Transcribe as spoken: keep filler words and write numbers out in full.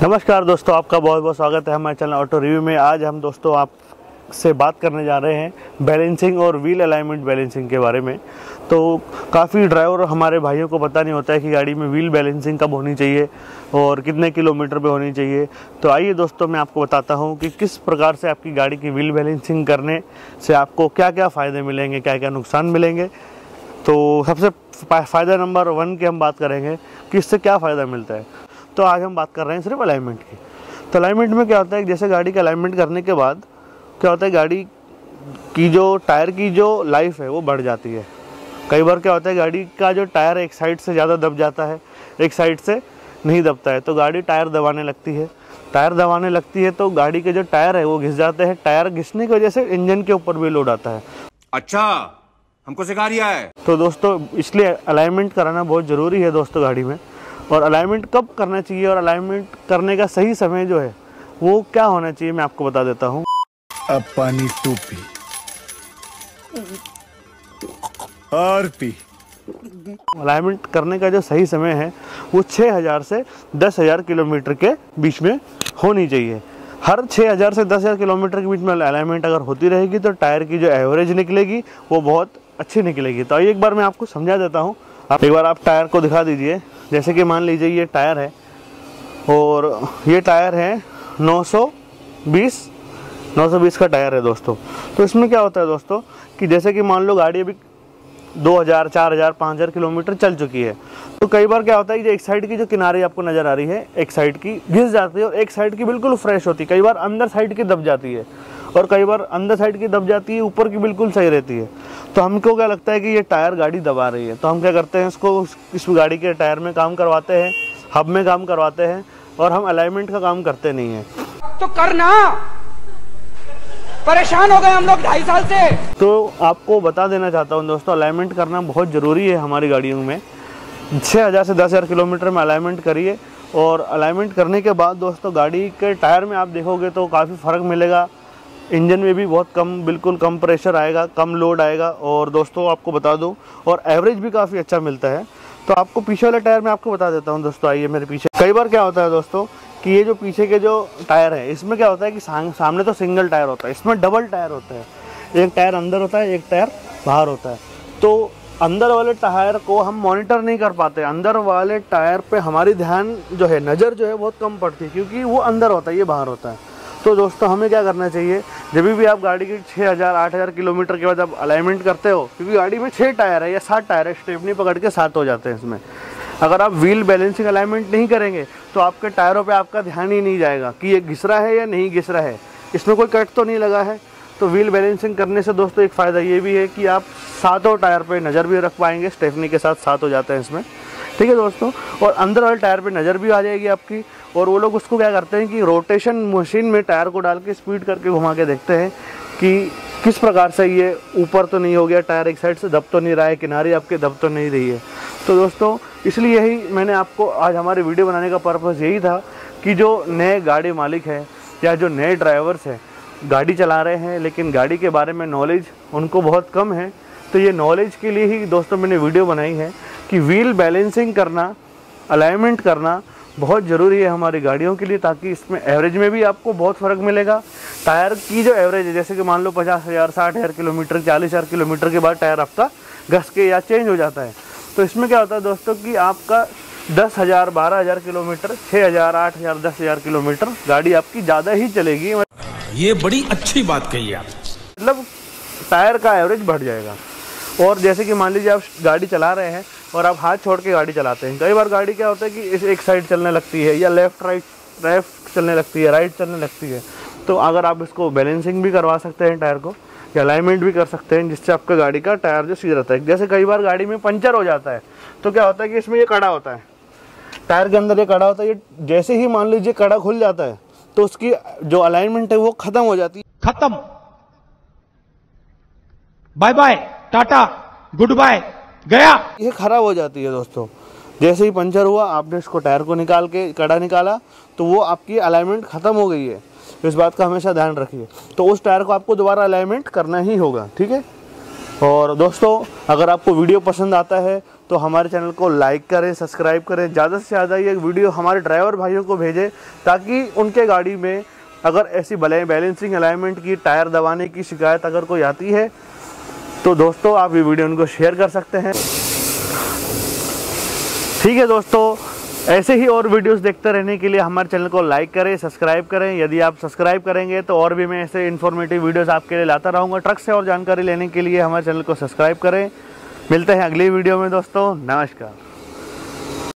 नमस्कार दोस्तों, आपका बहुत बहुत स्वागत है हमारे चैनल ऑटो रिव्यू में। आज हम दोस्तों आपसे बात करने जा रहे हैं बैलेंसिंग और व्हील अलाइनमेंट बैलेंसिंग के बारे में। तो काफ़ी ड्राइवर हमारे भाइयों को पता नहीं होता है कि गाड़ी में व्हील बैलेंसिंग कब होनी चाहिए और कितने किलोमीटर पे होनी चाहिए। तो आइए दोस्तों, मैं आपको बताता हूँ कि किस प्रकार से आपकी गाड़ी की व्हील बैलेंसिंग करने से आपको क्या क्या फ़ायदे मिलेंगे, क्या क्या नुकसान मिलेंगे। तो सबसे फ़ायदा नंबर वन की हम बात करेंगे कि इससे क्या फ़ायदा मिलता है। तो आज हम बात कर रहे हैं सिर्फ अलाइनमेंट की। तो अलाइनमेंट में क्या होता है, जैसे गाड़ी का अलाइनमेंट करने के बाद क्या होता है, गाड़ी की जो टायर की जो लाइफ है वो बढ़ जाती है। कई बार क्या होता है, गाड़ी का जो टायर एक साइड से ज़्यादा दब जाता है, एक साइड से नहीं दबता है, तो गाड़ी टायर दबाने लगती है। टायर दबाने लगती है तो गाड़ी के जो टायर है वो घिस जाते हैं। टायर घिसने की वजह से इंजन के ऊपर भी लोड आता है। अच्छा, हमको सिखा रिया है। तो दोस्तों, इसलिए अलाइनमेंट कराना बहुत ज़रूरी है दोस्तों गाड़ी में। और अलाइनमेंट कब करना चाहिए और अलाइनमेंट करने का सही समय जो है वो क्या होना चाहिए, मैं आपको बता देता हूँ। अब पानी तू पी और पी। अलाइनमेंट करने का जो सही समय है वो छः हज़ार से दस हज़ार किलोमीटर के बीच में होनी चाहिए। हर छः हज़ार से दस हज़ार किलोमीटर के बीच में अलाइनमेंट अगर होती रहेगी तो टायर की जो एवरेज निकलेगी वो बहुत अच्छी निकलेगी। तो एक बार मैं आपको समझा देता हूँ। आप एक बार आप टायर को दिखा दीजिए। जैसे कि मान लीजिए ये टायर है और ये टायर है नौ सौ बीस नौ सौ बीस का टायर है दोस्तों। तो इसमें क्या होता है दोस्तों कि जैसे कि मान लो गाड़ी अभी दो हज़ार, चार हज़ार, पाँच हज़ार किलोमीटर चल चुकी है, तो कई बार क्या होता है कि एक साइड की जो किनारे आपको नज़र आ रही है, एक साइड की घिस जाती है और एक साइड की बिल्कुल फ्रेश होती है। कई बार अंदर साइड की दब जाती है और कई बार अंदर साइड की दब जाती है, ऊपर की बिल्कुल सही रहती है। तो हमको क्या लगता है कि ये टायर गाड़ी दबा रही है, तो हम क्या करते हैं, इसको इस गाड़ी के टायर में काम करवाते हैं, हब में काम करवाते हैं और हम अलाइनमेंट का काम करते नहीं हैं। तो करना, परेशान हो गए हम लोग ढाई साल से। तो आपको बता देना चाहता हूँ दोस्तों, अलाइनमेंट करना बहुत ज़रूरी है हमारी गाड़ियों में। छः हज़ार से दस हज़ार किलोमीटर में अलाइनमेंट करिए और अलाइनमेंट करने के बाद दोस्तों गाड़ी के टायर में आप देखोगे तो काफ़ी फ़र्क मिलेगा। इंजन में भी बहुत कम, बिल्कुल कम प्रेशर आएगा, कम लोड आएगा और दोस्तों आपको बता दूं और एवरेज भी काफ़ी अच्छा मिलता है। तो आपको पीछे वाले टायर में आपको बता देता हूं दोस्तों। आइए मेरे पीछे। कई बार क्या होता है दोस्तों कि ये जो पीछे के जो टायर है इसमें क्या होता है कि सामने तो सिंगल टायर होता है, इसमें डबल टायर होता है। एक टायर अंदर होता है, एक टायर बाहर होता है। तो अंदर वाले टायर को हम मॉनिटर नहीं कर पाते। अंदर वाले टायर पे हमारी ध्यान जो है, नज़र जो है बहुत कम पड़ती है, क्योंकि वो अंदर होता है, ये बाहर होता है। तो दोस्तों हमें क्या करना चाहिए, जब भी आप गाड़ी की छः हज़ार आठ हज़ार किलोमीटर के बाद आप अलाइनमेंट करते हो, क्योंकि गाड़ी में छः टायर है या सात टायर है, स्टेपनी पकड़ के सात हो जाते हैं इसमें। अगर आप व्हील बैलेंसिंग अलाइनमेंट नहीं करेंगे तो आपके टायरों पे आपका ध्यान ही नहीं जाएगा कि ये घिस रहा है या नहीं घिस रहा है, इसमें कोई कट तो नहीं लगा है। तो व्हील बैलेंसिंग करने से दोस्तों एक फ़ायदा ये भी है कि आप सातों टायर पे नज़र भी रख पाएंगे, स्टेफनी के साथ सात हो जाते हैं इसमें, ठीक है दोस्तों। और अंदर वाले टायर पे नज़र भी आ जाएगी आपकी। और वो लोग उसको क्या करते हैं कि रोटेशन मशीन में टायर को डाल के स्पीड करके घुमा के देखते हैं कि किस प्रकार से ये ऊपर तो नहीं हो गया, टायर एक साइड से दब तो नहीं रहा है, किनारे आपके दब तो नहीं रही है। तो दोस्तों इसलिए यही मैंने आपको आज हमारे वीडियो बनाने का पर्पज़ यही था कि जो नए गाड़ी मालिक हैं या जो नए ड्राइवर्स हैं, गाड़ी चला रहे हैं लेकिन गाड़ी के बारे में नॉलेज उनको बहुत कम है, तो ये नॉलेज के लिए ही दोस्तों मैंने वीडियो बनाई है कि व्हील बैलेंसिंग करना, अलाइनमेंट करना बहुत ज़रूरी है हमारी गाड़ियों के लिए, ताकि इसमें एवरेज में भी आपको बहुत फ़र्क मिलेगा। टायर की जो एवरेज है, जैसे कि मान लो पचास हज़ार साठ हज़ार किलोमीटर, चालीस हज़ार किलोमीटर के बाद टायर आपका घस के या चेंज हो जाता है। तो इसमें क्या होता है दोस्तों कि आपका दस हज़ार बारह हज़ार किलोमीटर, छः हज़ार आठ हज़ार दस हज़ार किलोमीटर गाड़ी आपकी ज़्यादा ही चलेगी। ये बड़ी अच्छी बात कही आप। मतलब टायर का एवरेज बढ़ जाएगा। और जैसे कि मान लीजिए आप गाड़ी चला रहे हैं और आप हाथ छोड़ के गाड़ी चलाते हैं, कई बार गाड़ी क्या होता है कि इस एक साइड चलने लगती है या लेफ़्ट राइट लेफ़्ट चलने लगती है, राइट चलने लगती है। तो अगर आप इसको बैलेंसिंग भी करवा सकते हैं टायर को, या अलाइनमेंट भी कर सकते हैं, जिससे आपका गाड़ी का टायर जो सीधा रहता है। जैसे कई बार गाड़ी में पंचर हो जाता है तो क्या होता है कि इसमें ये कड़ा होता है, टायर के अंदर ये कड़ा होता है, ये जैसे ही मान लीजिए कड़ा खुल जाता है तो उसकी जो अलाइनमेंट है वो ख़त्म हो जाती है। खत्म, bye bye, tata, good bye, गया। ये खराब हो जाती है दोस्तों। जैसे ही पंचर हुआ, आपने इसको टायर को निकाल के कड़ा निकाला तो वो आपकी अलाइनमेंट ख़त्म हो गई है। तो इस बात का हमेशा ध्यान रखिए। तो उस टायर को आपको दोबारा अलाइनमेंट करना ही होगा, ठीक है। और दोस्तों अगर आपको वीडियो पसंद आता है तो हमारे चैनल को लाइक करें, सब्सक्राइब करें, ज़्यादा से ज़्यादा ये वीडियो हमारे ड्राइवर भाइयों को भेजें ताकि उनके गाड़ी में अगर ऐसी बैलेंसिंग अलाइनमेंट की, टायर दबाने की शिकायत अगर कोई आती है तो दोस्तों आप ये वीडियो उनको शेयर कर सकते हैं। ठीक है दोस्तों, ऐसे ही और वीडियोस देखते रहने के लिए हमारे चैनल को लाइक करें, सब्सक्राइब करें। यदि आप सब्सक्राइब करेंगे तो और भी मैं ऐसे इन्फॉर्मेटिव वीडियोस आपके लिए लाता रहूँगा। ट्रक से और जानकारी लेने के लिए हमारे चैनल को सब्सक्राइब करें। मिलते हैं अगली वीडियो में दोस्तों, नमस्कार।